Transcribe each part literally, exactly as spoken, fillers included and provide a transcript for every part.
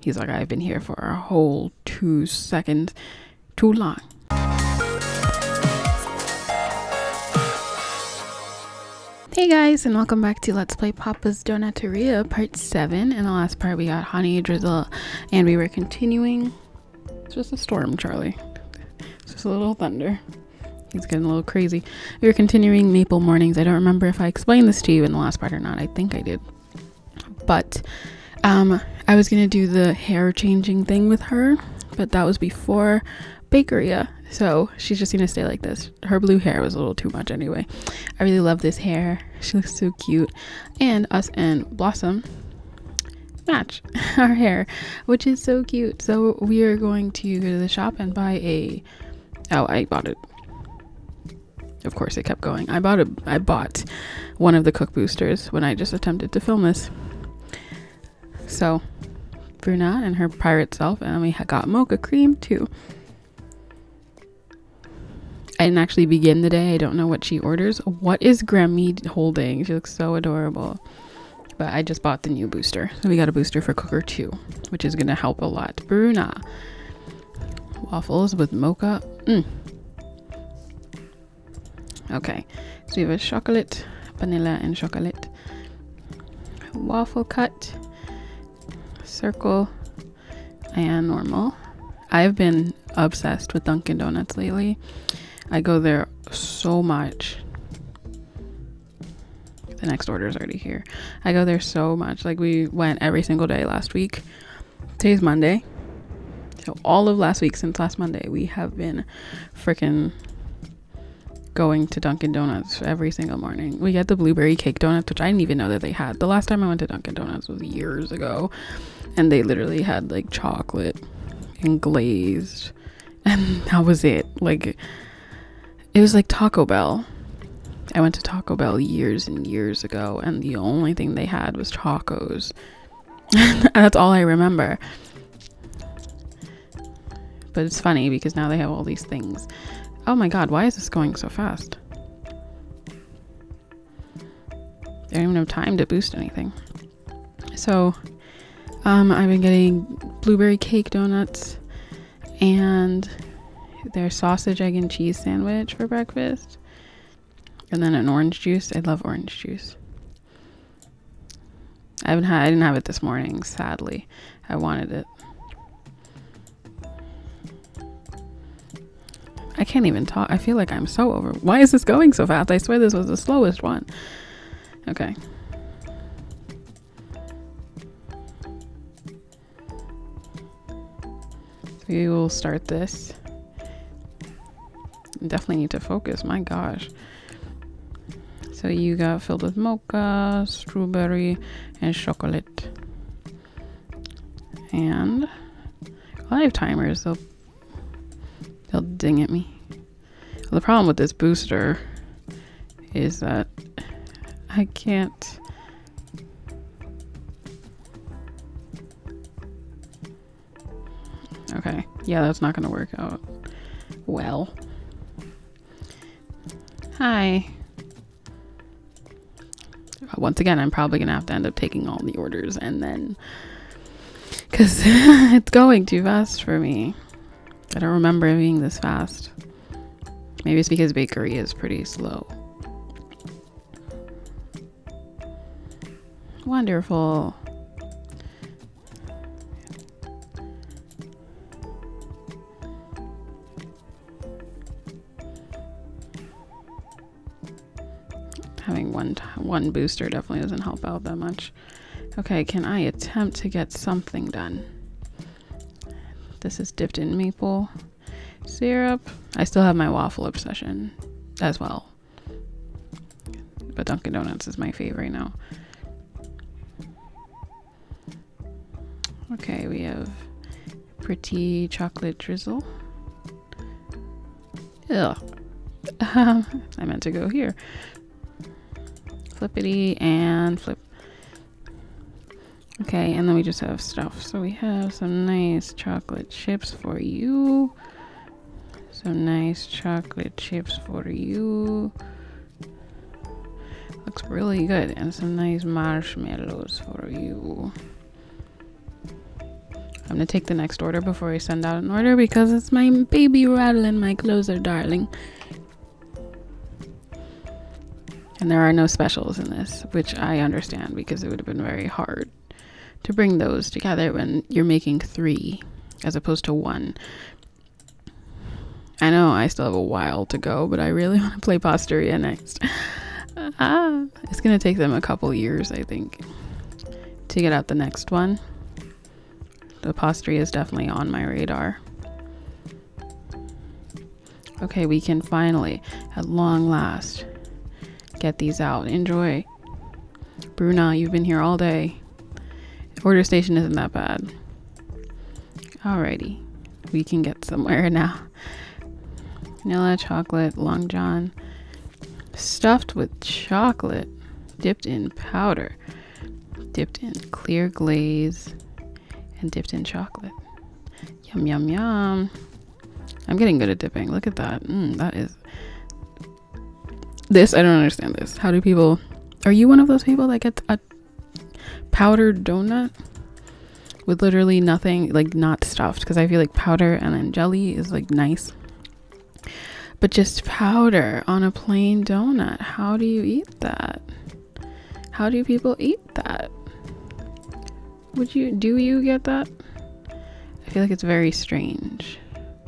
He's like, I've been here for a whole two seconds too long. Hey guys, and welcome back to Let's Play Papa's Donateria part seven. In the last part we got honey, drizzle, and we were continuing. It's just a storm, Charlie. It's just a little thunder. He's getting a little crazy. We were continuing Maple Mornings. I don't remember if I explained this to you in the last part or not. I think I did. But um, I was going to do the hair changing thing with her, but that was before Bakeria. So she's just going to stay like this. Her blue hair was a little too much anyway. I really love this hair. She looks so cute. And us and Blossom match our hair, which is so cute. So we are going to go to the shop and buy a... Oh, I bought it. Of course, it kept going. I bought a, I bought one of the Cook boosters when I just attempted to film this. So, Bruna and her pirate self, and we got mocha cream too. I didn't actually begin the day. I don't know what she orders. What is Grammy holding? She looks so adorable. But I just bought the new booster. So we got a booster for Cooker too, which is going to help a lot. Bruna. Waffles with mocha. Mm. Okay. So we have a chocolate, vanilla, and chocolate. Waffle cut. Circle. And normal. I've been obsessed with Dunkin' Donuts lately. I go there so much. The next order is already here. I go there so much. Like, we went every single day last week. Today's Monday. So all of last week, since last Monday, we have been freaking going to Dunkin' Donuts every single morning. We get the blueberry cake donuts, which I didn't even know that they had. The last time I went to Dunkin' Donuts was years ago. And they literally had like chocolate and glazed. And that was it. Like... It was like Taco Bell. I went to Taco Bell years and years ago, and the only thing they had was tacos. That's all I remember. But it's funny because now they have all these things. Oh my god, why is this going so fast? They don't even have time to boost anything. So, um, I've been getting blueberry cake donuts and their sausage, egg, and cheese sandwich for breakfast. And then an orange juice. I love orange juice. I haven't had I didn't have it this morning, sadly. I wanted it. I can't even talk. I feel like I'm so over. Why is this going so fast? I swear this was the slowest one. Okay. So we will start this. Definitely need to focus, my gosh. So you got filled with mocha, strawberry, and chocolate. And I have timers, they'll they'll ding at me. Well, the problem with this booster is that I can't okay, yeah, that's not gonna work out well. Hi. Once again, I'm probably gonna have to end up taking all the orders and then, because it's going too fast for me. I don't remember it being this fast. Maybe it's because Bakery is pretty slow. Wonderful. Having one one booster definitely doesn't help out that much. Okay, can I attempt to get something done? This is dipped in maple syrup. I still have my waffle obsession as well. But Dunkin' Donuts is my favorite now. Okay, we have pretty chocolate drizzle. Ugh. I meant to go here. Flippity and flip. Okay, and then we just have stuff. So we have some nice chocolate chips for you. Some nice chocolate chips for you. Looks really good. And some nice marshmallows for you. I'm gonna take the next order before I send out an order because it's my baby rattling my closer, darling. And there are no specials in this, which I understand because it would have been very hard to bring those together when you're making three as opposed to one. I know I still have a while to go, but I really want to play Posteria next. Ah, it's gonna take them a couple years, I think, to get out the next one. The Posteria is definitely on my radar. Okay, we can finally, at long last, get these out. Enjoy. Bruna, you've been here all day. Order station isn't that bad. Alrighty, we can get somewhere now. Vanilla, chocolate, Long John. Stuffed with chocolate. Dipped in powder. Dipped in clear glaze. And dipped in chocolate. Yum, yum, yum. I'm getting good at dipping. Look at that. Mm, that is... This, I don't understand this. How do people... Are you one of those people that gets a powdered donut with literally nothing, like not stuffed? Because I feel like powder and then jelly is like nice. But just powder on a plain donut. How do you eat that? How do people eat that? Would you, do you get that? I feel like it's very strange.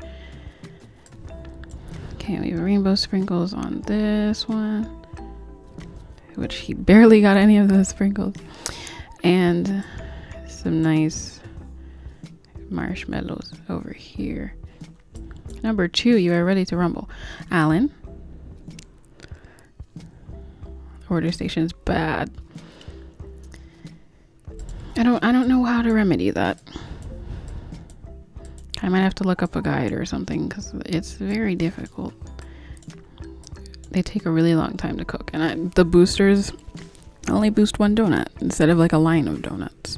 Okay, we have rainbow sprinkles on this one, which he barely got any of those sprinkles. And some nice marshmallows over here. Number two, you are ready to rumble. Alan. Order station's bad. I don't I don't know how to remedy that. I might have to look up a guide or something because it's very difficult. They take a really long time to cook, and I, the boosters only boost one donut instead of like a line of donuts.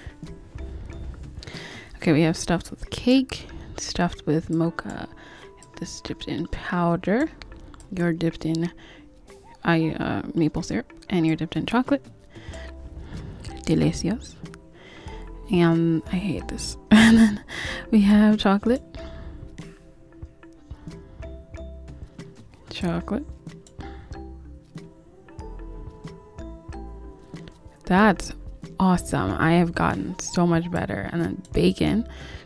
Okay, we have stuffed with cake, stuffed with mocha. This dipped in powder. You're dipped in I uh, maple syrup, and you're dipped in chocolate. Delicious. And I hate this. And then we have chocolate. Chocolate. That's awesome. I have gotten so much better. And then bacon.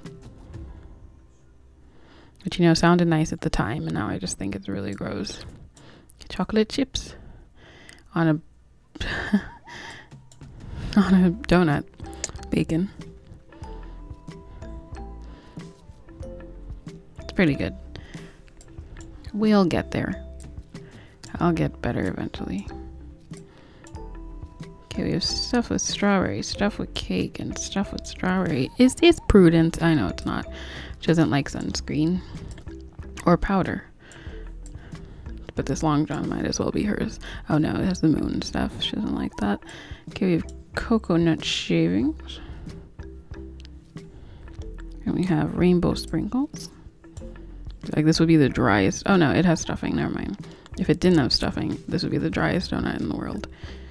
Which, you know, sounded nice at the time. And now I just think it's really gross. Chocolate chips. On a... on a donut. Bacon. It's pretty good. We'll get there. I'll get better eventually. Okay, we have stuff with strawberry, stuff with cake, and stuff with strawberry. Is this prudent? I know it's not. She doesn't like sunscreen or powder. But this Long John might as well be hers. Oh no, it has the moon stuff. She doesn't like that. Okay, we have coconut shavings. And we have rainbow sprinkles. Like this would be the driest. Oh no, it has stuffing. Never mind. If it didn't have stuffing, this would be the driest donut in the world.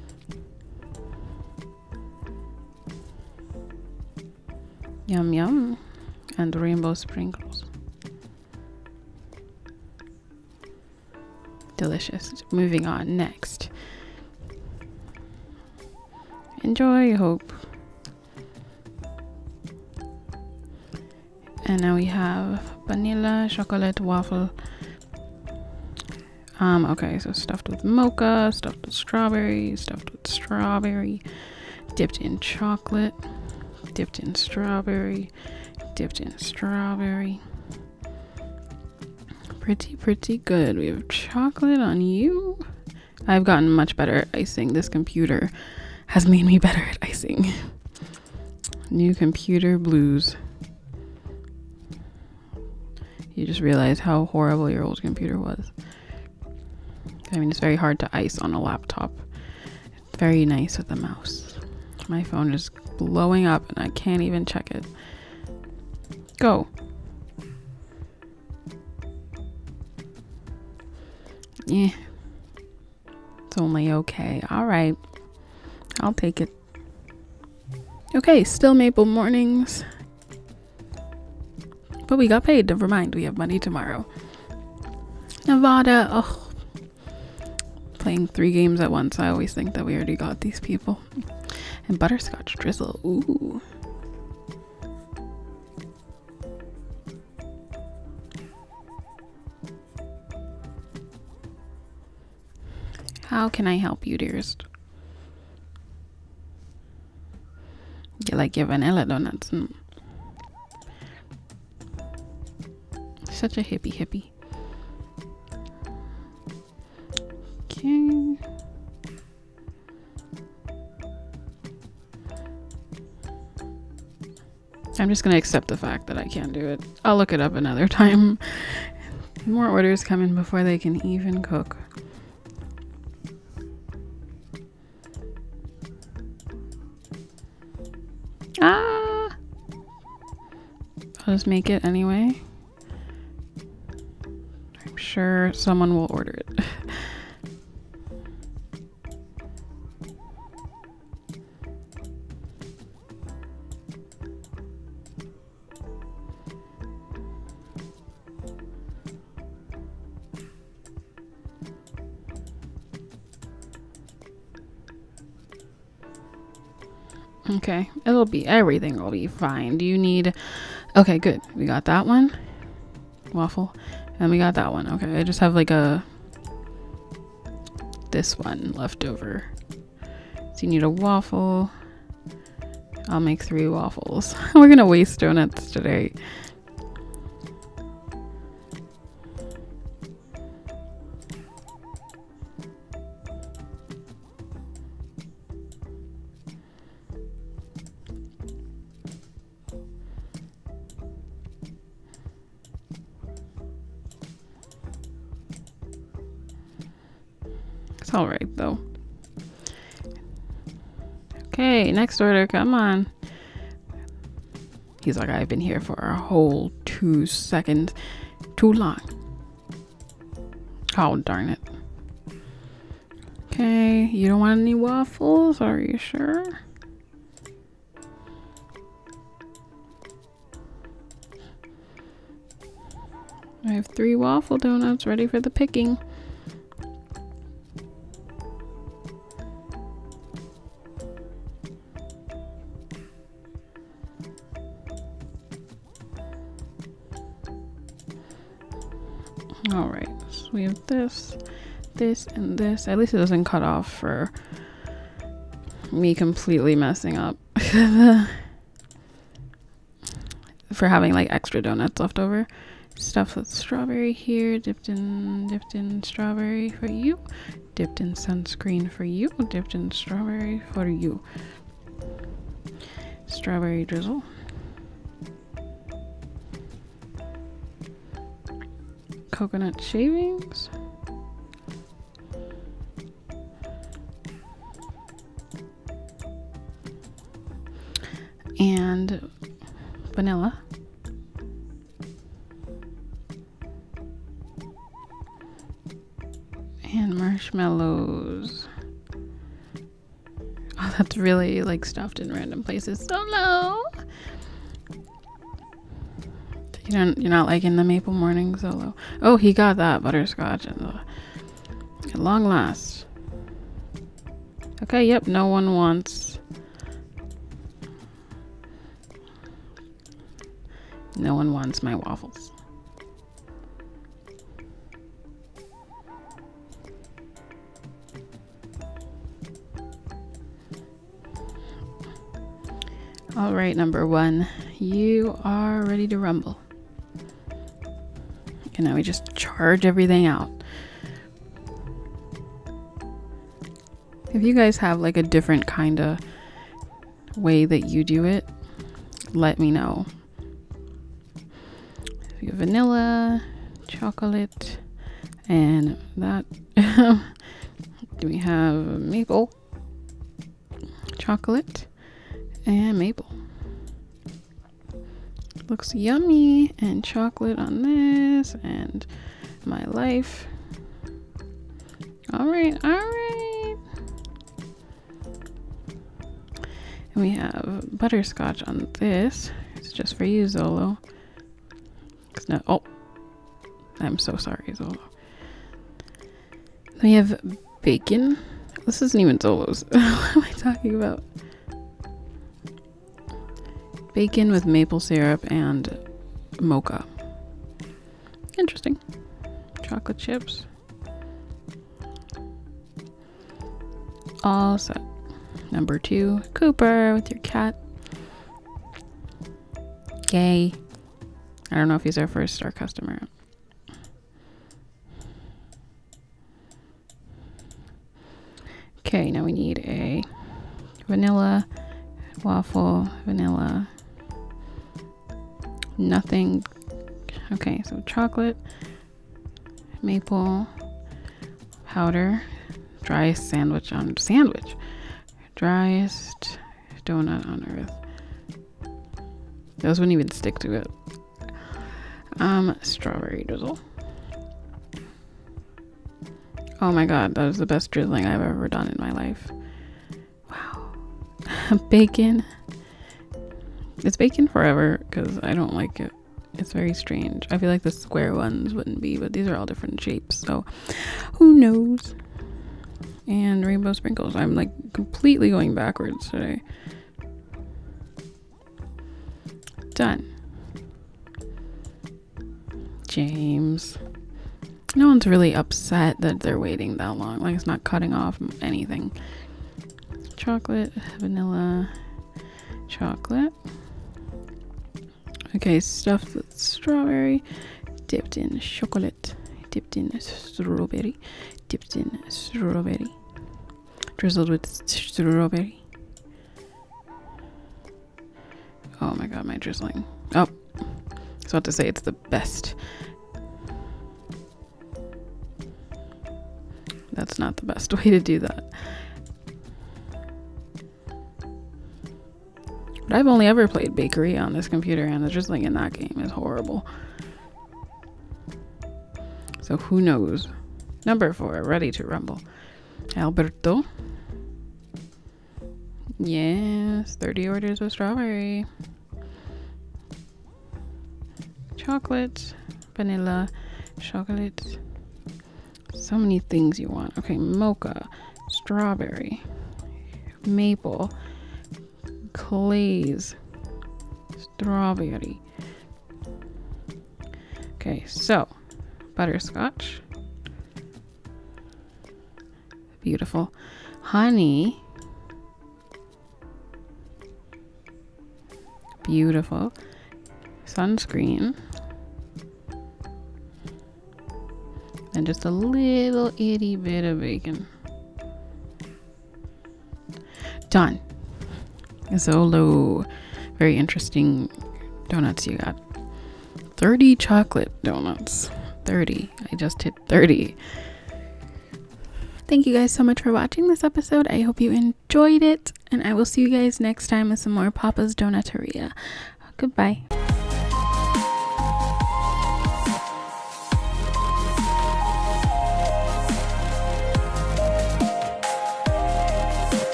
Yum yum. And rainbow sprinkles. Delicious. Moving on. Next. Enjoy, I hope. And now we have vanilla, chocolate, waffle. Um, okay, so stuffed with mocha, stuffed with strawberry, stuffed with strawberry, dipped in chocolate, dipped in strawberry, dipped in strawberry. Pretty, pretty good. We have chocolate on you. I've gotten much better at icing. This computer has made me better at icing. New computer blues. You just realize how horrible your old computer was. I mean, it's very hard to ice on a laptop. It's very nice with a mouse. My phone is blowing up and I can't even check it. Go. Yeah. It's only okay. All right. I'll take it. Okay, still maple mornings. But we got paid. Never mind. We have money tomorrow. Nevada. Oh, playing three games at once. I always think that we already got these people. And butterscotch drizzle. Ooh. How can I help you, dearest? You like your vanilla donuts? Mm. Such a hippie hippie. Okay. I'm just gonna accept the fact that I can't do it. I'll look it up another time. More orders come in before they can even cook. Ah! I'll just make it anyway. I'm sure someone will order it. Okay, it'll be, everything will be fine. Do you need, okay, good. We got that one, waffle, and we got that one. Okay, I just have like a, this one left over. So you need a waffle. I'll make three waffles. We're gonna waste donuts today. It's all right though. Okay, next order, come on. He's like, I've been here for a whole two seconds. Too long. Oh, darn it. Okay, you don't want any waffles? Are you sure? I have three waffle donuts ready for the picking. All right, so we have this, this, and this. At least it doesn't cut off for me completely messing up for having like extra donuts left over. Stuffed with strawberry here, dipped in, dipped in strawberry for you, dipped in sunscreen for you, dipped in strawberry for you. Strawberry drizzle. Coconut shavings. And vanilla. And marshmallows. Oh, that's really like stuffed in random places. So low. You don't, you're not liking the maple morning solo. Oh, he got that butterscotch and the, at long last. Okay, yep, no one wants. No one wants my waffles. All right, number one, you are ready to rumble. And now we just charge everything out. If you guys have like a different kind of way that you do it, let me know. We have vanilla, chocolate, and that. Do we have maple, chocolate, and maple? Looks yummy. And chocolate on this, and my life. All right, all right. And we have butterscotch on this. It's just for you, Zolo. No, oh, I'm so sorry. So we have bacon. This isn't even Zolo's. What am I talking about? Bacon with maple syrup and mocha. Interesting. Chocolate chips. All set. Number two, Cooper with your cat. Yay. I don't know if he's our first star customer. Okay, now we need a vanilla waffle, vanilla, nothing. Okay, so chocolate, maple, powder, driest sandwich on sandwich, driest donut on earth. Those wouldn't even stick to it. Um, strawberry drizzle. Oh my god, that is the best drizzling I've ever done in my life. Wow. Bacon. It's bacon forever because I don't like it. It's very strange. I feel like the square ones wouldn't be, but these are all different shapes, so who knows. And rainbow sprinkles. I'm like completely going backwards today. Done. James. No one's really upset that they're waiting that long. Like, it's not cutting off anything. Chocolate, vanilla, chocolate. Okay, stuffed with strawberry, dipped in chocolate, dipped in strawberry, dipped in strawberry, drizzled with strawberry. Oh my god, my drizzling. Oh, I was about to say it's the best. That's not the best way to do that. But I've only ever played Bakery on this computer, and the drizzling in that game is horrible. So who knows? Number four, ready to rumble. Alberto. Yes, thirty orders of strawberry. Chocolate, vanilla, chocolate. So many things you want. Okay, mocha, strawberry, maple, glaze, strawberry. Okay, so butterscotch. Beautiful. Honey. Beautiful. Sunscreen. And just a little itty bit of bacon. Done. Zolo. Very interesting donuts you got. thirty chocolate donuts. thirty. I just hit thirty. Thank you guys so much for watching this episode. I hope you enjoyed it. And I will see you guys next time with some more Papa's Donateria. Goodbye.